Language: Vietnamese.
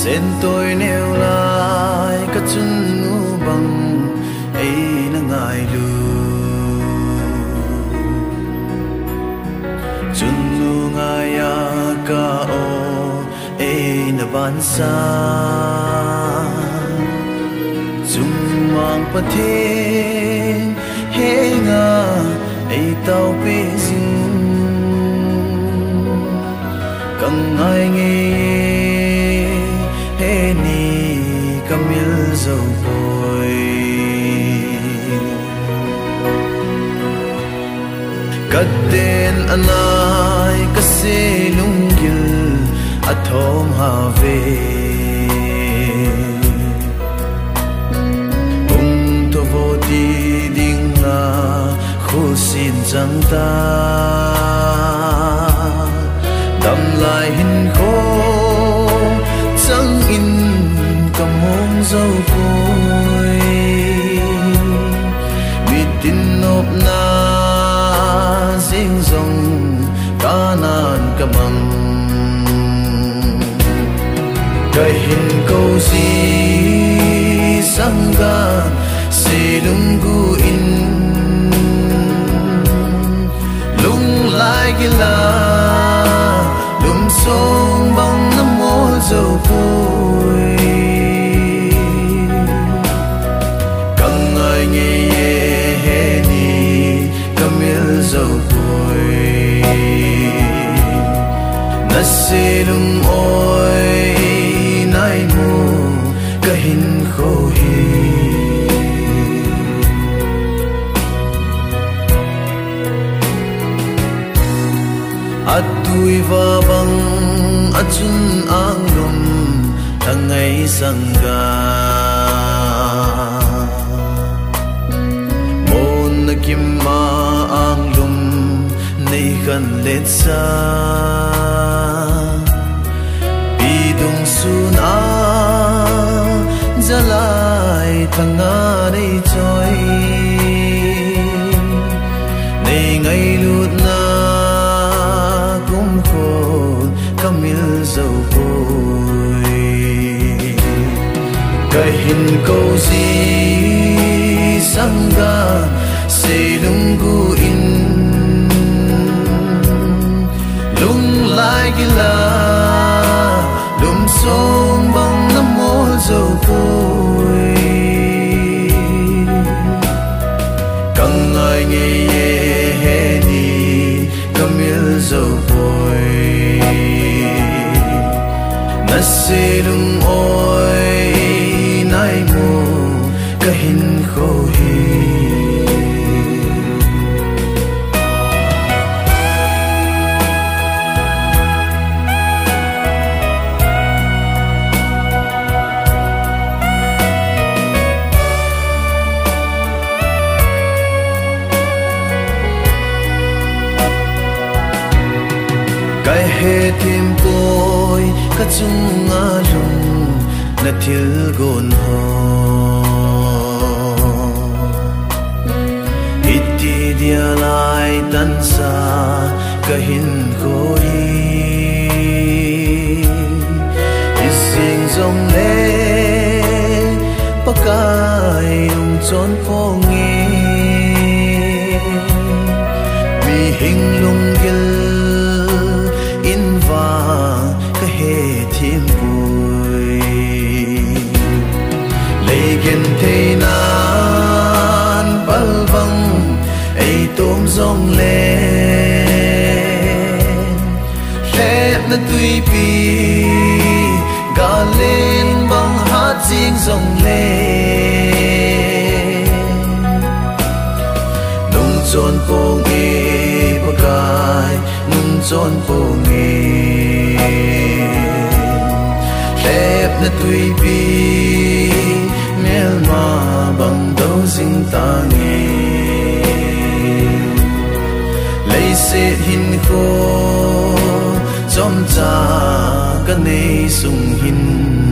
sen tôi nêu lại các chân nu bằng ấy là ngài lu chân nu ngài ca o ấy là ban sa chung mang bát thiên he nga ấy tao bê dinh càng ai nghe he ni camil dâu bồi cất tên anh ai cất xe lung gil at thom ha về bung to vô đi ding na khu xin chẳng ta đâm lại hình khô chẳng in cầm hôn dâu vui vì tin nộp na riêng dòng ca nan cầm bằng cái hình câu gì sang ga sẽ đúng gu in lung lại gila lum song bang nam mô dâu vui càng ai nghe he ni camil dâu vui na se lum oi nai mu ka hin kho hi atui va bang achun ang lum thangai sangga mon kim ma ang lum nei kan let sa bidung sun a zalai thanga nei choi nei ngai lut na camil dâu vui cái hình câu gì sang ga sẽ lung gu in lung lại gila lum song bang nam mô dâu vui càng ai nghe he ni camil dâu vui na se lum oi nai mu ka hin kho hi cái he thêm tôi các chung ngã lung na thiếu gồn ho iti dia lai tan sa ka hin ko hi ising zong le pakai ung chon phong nge mi hing lung gil ka he thêm vui lấy gen thế nan bal vang ấy tôm rong lên lẽ na tui pi ga lên bằng hát riêng rong lên nung tròn phố nghe bagai nung tròn phố nghe lép na tui pi mel ma bằng đâu dinh ta nghe lấy sẽ hin khô trong cha cái này sung hin